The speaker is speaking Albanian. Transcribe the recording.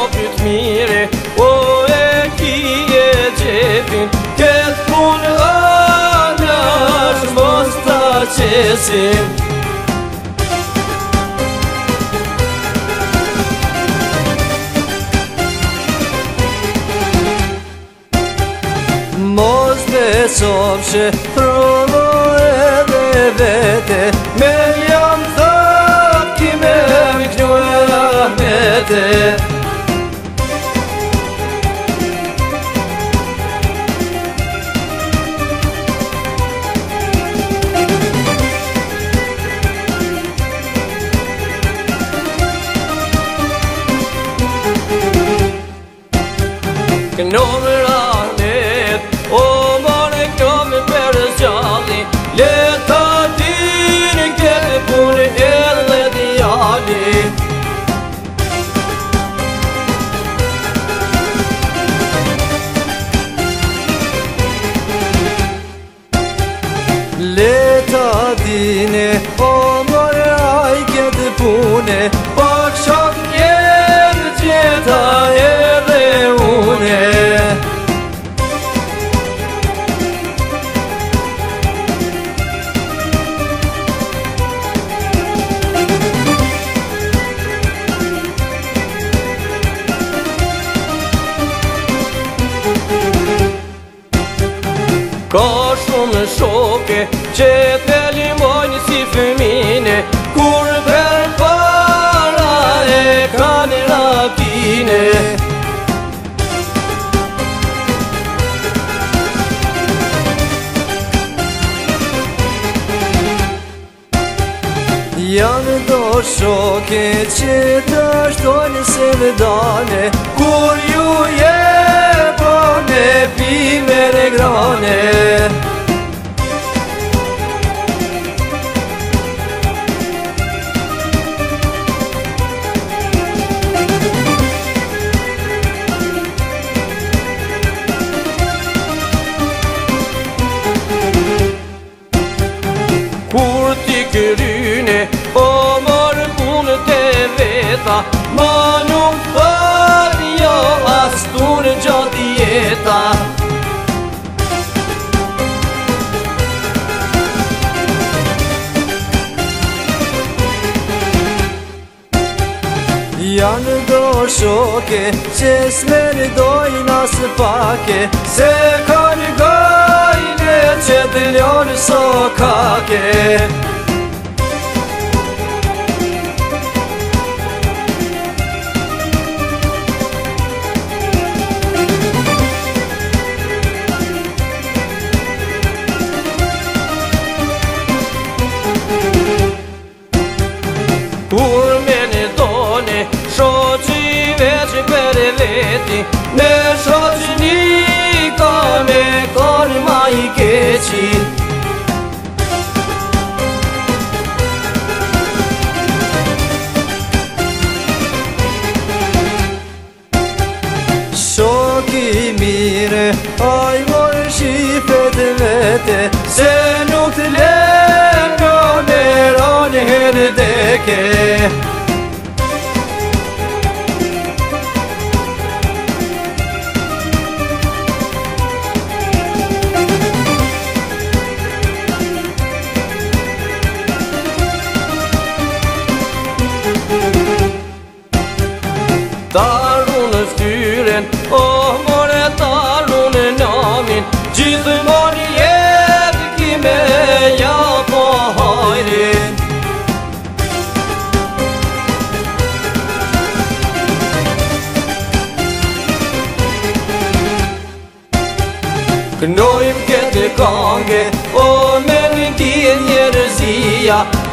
pyt mire, o e kije gjepin, këtë punë anash mos ta qesin. Mos besofshe provo edhe vete, me jam thot kime m'knju e rahmete. Këno më rahmet, o mare këno më përës gjalli, le ta din këtë punë edhe djali. Le ta dine, o mare aj këtë punë, pak shok njerë gjeta edhe une. Ka shumë shoke që të limojnë si fëmine, kur për para e kanë rapine. Janë do shoke që të shtojnë se vëdane, kur ju jepone pime në grane. Kur ti këryne, o marë punë të veta, ma nuk farë jo as turë gjatë jeta. Janë do shoke që s'meri dojnë as pake, se kanë gajne që të ljonë so kake. Kur me në done, shoqi veç për veti, me shoqi një ka me konë ma i keqi. Shoki mire, aj mojë shifet vete, se nuk të lërë në ronë herë deke. Tarun ftyren, o more tarun namin, gjithmon jetë kime ja po hajrin. Kënojmë këtë kange, o me në tjenë njerëzia,